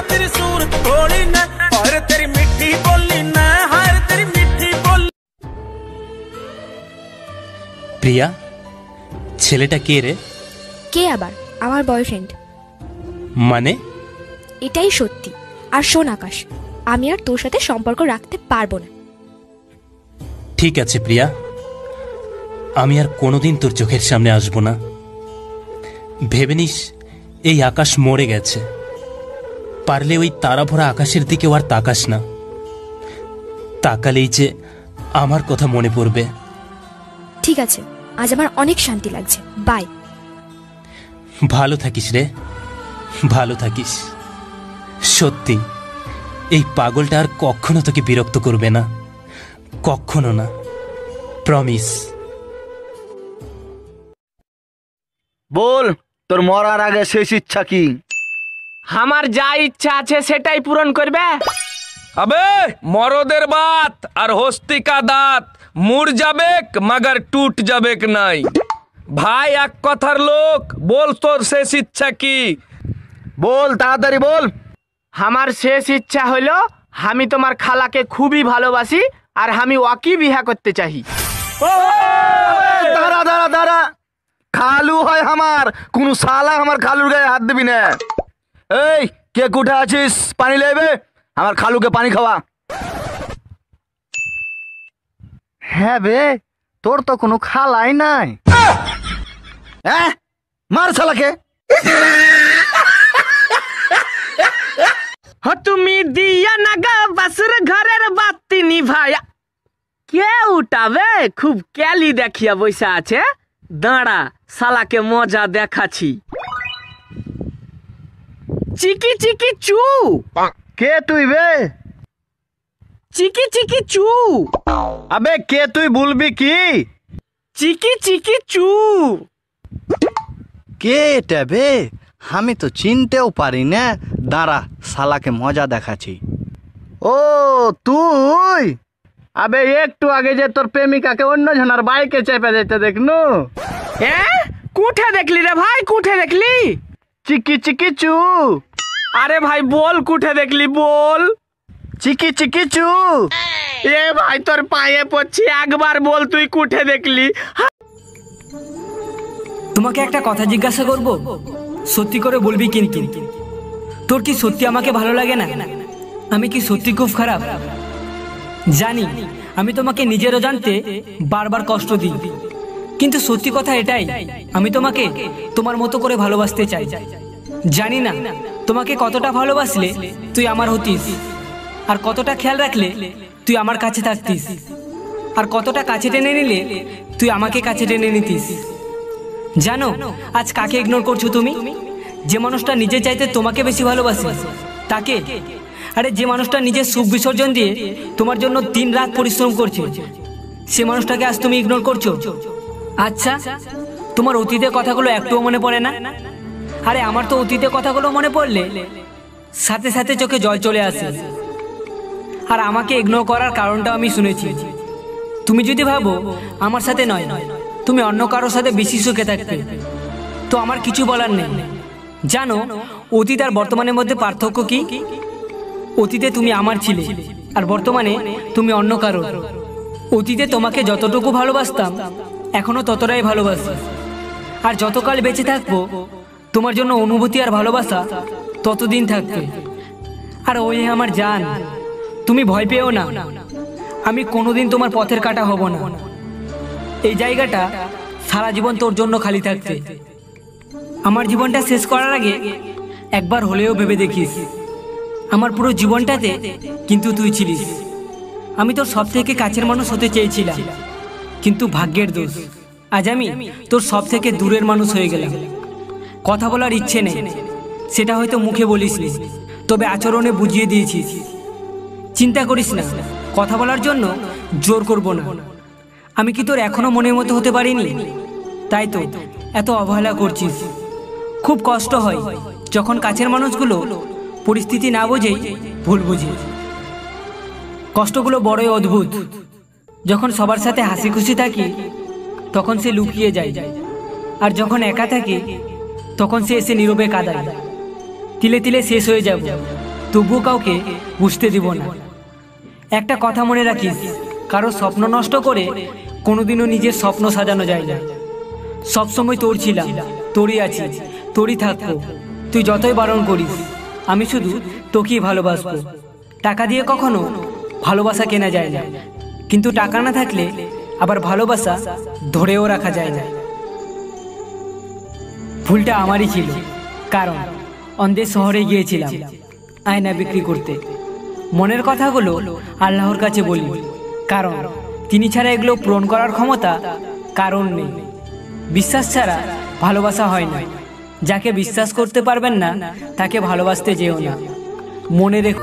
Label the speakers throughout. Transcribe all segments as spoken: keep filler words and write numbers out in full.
Speaker 1: तेरी सूरत भोली न और तेरी मिठी बोली न हाय तेरी मिठी बोली।
Speaker 2: প্রিয়া, ছেলেটা কে রে?
Speaker 3: কে আবার? আমার বয়ফ্রেন্ড।
Speaker 2: মানে?
Speaker 3: এটাই সত্যি। আর শোন আকাশ, আমি আর তোর সাথে সম্পর্ক রাখতে পারবো না।
Speaker 2: ঠিক আছে প্রিয়া, আমি আর কোনোদিন তোর চোখের সামনে আসবো না। ভেবে নিস এই আকাশ মরে গেছে, পারলে ওই তারা ভরা আকাশের দিকেও আর তাকাস না। তাকালেই যে আমার কথা মনে পড়বে।
Speaker 3: ঠিক আছে, আজ আমার অনেক শান্তি লাগছে। বাই।
Speaker 2: ভালো থাকিস রে, ভালো থাকিস। সত্যি এই পাগলটা আর কখনো তোকে বিরক্ত করবে না, কখনো না, প্রমিস।
Speaker 4: বল, তোর মরার আগে শেষ ইচ্ছা কি?
Speaker 5: আমার যা ইচ্ছা আছে সেটাই পূরণ করবে।
Speaker 6: अबे मरदेर बात और हस्ती का दांत मुड़ जाबेक मगर टूट जाबेक नाई। भाई एक कथार लोक, बोल तोर शेष इच्छा की?
Speaker 4: बोल ताड़ाताड़ी बोल।
Speaker 5: আমার শেষ ইচ্ছা হলো আমি তোমার খালাকে খুবই ভালোবাসি আর আমি ওকে বিয়ে করতে চাই।
Speaker 4: দাঁড়া দাঁড়া দাঁড়া, খালু হয় আমার, কোন শালা আমার খালুর গায়ে হাত দিবি না। এই কে কোঠা আছিস, পানি লেবে, আমার খালুকে পানি খাওয়া। হ্যাঁ বে, তোর তো কোনো খালাই নাই। হ্যাঁ, মার শালাকে।
Speaker 5: তুমি দিয়া নাগা বাসুর ঘরের বাতি নিভায়া। কে উঠাবে? খুব ক্যালি দেখিয়া বসে আছে। দাঁড়া, শালাকে মজা দেখাচ্ছি। চিকি চিকি চু।
Speaker 4: কে তুই বে?
Speaker 5: চিকি চিকি চু।
Speaker 4: আবে কে তুই বলবি কি?
Speaker 5: চিকি চিকি চু।
Speaker 4: কে এটা বে? আমি তো চিনতেও পারি না। দাঁড়া, শালাকে মজা দেখাচ্ছি। ও তুই? আবে একটু আগে যে তোর প্রেমিকাকে অন্য জনের বাইকে চেপে যেতে দেখনু।
Speaker 5: এ কুঠে দেখলি রে ভাই, কুঠে দেখলি?
Speaker 4: চিকি চিকি চু।
Speaker 5: আরে ভাই বল, কুঠে দেখলি বল।
Speaker 4: চিকি চিকি চু।
Speaker 5: এ ভাই তোর পায়ে পড়ছি, একবার বল তুই কুঠে দেখলি।
Speaker 7: তোমাকে একটা কথা জিজ্ঞাসা করব, সত্যি করে বলবি কিন্তু। তোর কি সত্যি আমাকে ভালো লাগে না? আমি কি সত্যি খুব খারাপ? জানি আমি তোমাকে নিজেরও জানতে বারবার কষ্ট দিই, কিন্তু সত্যি কথা এটাই, আমি তোমাকে তোমার মতো করে ভালোবাসতে চাই। জানি না তোমাকে কতটা ভালোবাসলে তুই আমার হতিস, আর কতটা খেয়াল রাখলে তুই আমার কাছে থাকতিস, আর কতটা কাছে টেনে নিলে তুই আমাকে কাছে টেনে নিতিস। জানো আজ কাকে ইগনোর করছো তুমি? যে মানুষটা নিজে চাইতে তোমাকে বেশি ভালোবাসে তাকে। আরে যে মানুষটা নিজের সুখ বিসর্জন দিয়ে তোমার জন্য দিন রাত পরিশ্রম করছে, সে মানুষটাকে আজ তুমি ইগনোর করছো। আচ্ছা, তোমার অতীতের কথাগুলো একটুও মনে পড়ে না? আরে আমার তো অতীতের কথাগুলো মনে পড়লে সাথে সাথে চোখে জল চলে আসে। আর আমাকে ইগনোর করার কারণটাও আমি শুনেছি। তুমি যদি ভাবো আমার সাথে নয়, তুমি অন্য কারোর সাথে বেশি সুখে থাকবে, তো আমার কিছু বলার নেই। জানো অতীত আর বর্তমানের মধ্যে পার্থক্য কি? অতীতে তুমি আমার ছিলে, আর বর্তমানে তুমি অন্য কারোর। অতীতে তোমাকে যতটুকু ভালোবাসতাম এখনো ততটাই ভালোবাসি, আর যতকাল বেঁচে থাকবো তোমার জন্য অনুভূতি আর ভালোবাসা ততদিন থাকবে। আর ওই আমার জান, তুমি ভয় পেও না, আমি কোনোদিন তোমার পথের কাটা হব না। এই জায়গাটা সারা জীবন তোর জন্য খালি থাকবে। আমার জীবনটা শেষ করার আগে একবার হলেও ভেবে দেখিস, আমার পুরো জীবনটাতে কিন্তু তুই ছিলিস। আমি তোর সব থেকে কাছের মানুষ হতে চেয়েছিলাম, কিন্তু ভাগ্যের দোষ আজ আমি তোর সব থেকে দূরের মানুষ হয়ে গেলাম। কথা বলার ইচ্ছে নেই, সেটা হয়তো মুখে বলিসনি, তবে আচরণে বুঝিয়ে দিয়েছিস। চিন্তা করিস না, কথা বলার জন্য জোর করব না। আমি কি তোর এখনো মনের মতো হতে পারিনি? তাই তো এত অবহেলা করছিস। খুব কষ্ট হয় যখন কাছের মানুষগুলো পরিস্থিতি না বোঝেই ভুল বুঝে। কষ্টগুলো বড়ই অদ্ভুত। যখন সবার সাথে হাসি খুশি থাকি তখন সে লুকিয়ে যায়, আর যখন একা থাকে তখন সে এসে নীরবে কাঁদায়। তিলে তিলে শেষ হয়ে যাব, তবুও কাউকে বুঝতে দিব না। একটা কথা মনে রাখিস, কারো স্বপ্ন নষ্ট করে কোনোদিনও নিজের স্বপ্ন সাজানো যায় না। সবসময় তোর ছিলাম, তোরই আছি, তোরই থাকবো। তুই যতই বারণ করিস, আমি শুধু তোকেই ভালোবাসবো। টাকা দিয়ে কখনো ভালোবাসা কেনা যায় না, কিন্তু টাকা না থাকলে আবার ভালোবাসা ধরেও রাখা যায় না। ভুলটা আমারই ছিল, কারণ অন্ধের শহরে গিয়েছিলাম আয়না বিক্রি করতে। মনের কথাগুলো আল্লাহর কাছে বলি, কারণ তিনি ছাড়া এগুলো পূরণ করার ক্ষমতা কারণ নেই। বিশ্বাস ছাড়া ভালোবাসা হয় না। যাকে বিশ্বাস করতে পারবেন না তাকে ভালোবাসতে যেও না। মনে রেখো,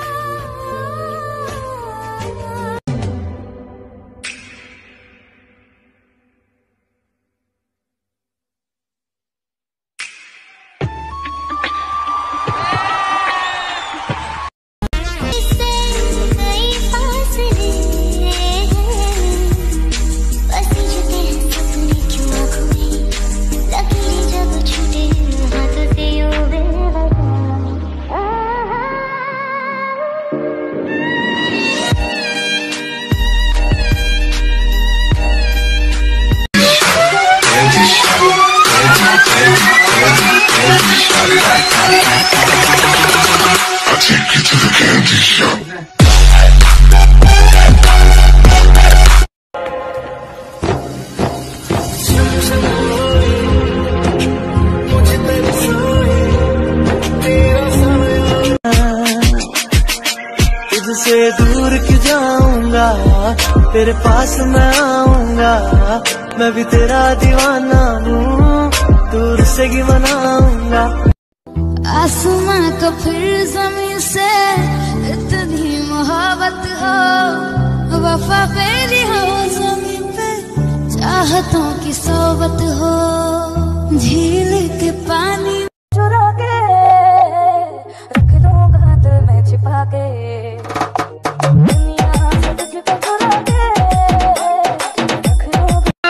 Speaker 8: तुझसे दूर क्यों जाऊंगा, तेरे पास मैं आऊंगा। मैं भी तेरा दीवाना हूँ, दूर से ही मनाऊंगा।
Speaker 9: आसमां का फिर जमीन से इतनी मोहब्बत हो, वफा मेरी हो जमीन पे, चाहतों की सोबत हो। झील के पानी चुरा के रख दूंगा दिल में छिपा के, दुनिया से तुझको चुरा के रख दूंगा।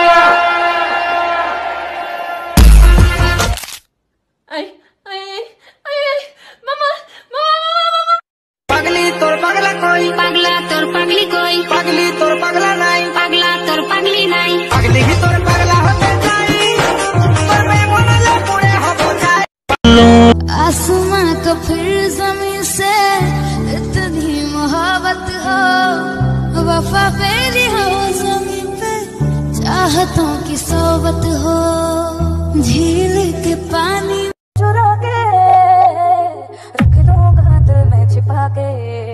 Speaker 10: आई आई आई आई मामा मामा मामा।
Speaker 5: पगली तोर पगला कोई,
Speaker 9: पगला तोर पगली कोई,
Speaker 5: पगली तोर पगला नहीं,
Speaker 9: पगला तोर पगली नहीं।
Speaker 5: पगली ही तोर पगला होते जाई, पर मैं मनले पूरे हो जाए।
Speaker 9: आसमां का फिर जमीन से इतनी मोहब्बत हो, वफा मेरी हो जमीन पे, चाहतों की सोबत हो। झील के पानी चुरा के रख दूंगा दिल में छिपा के।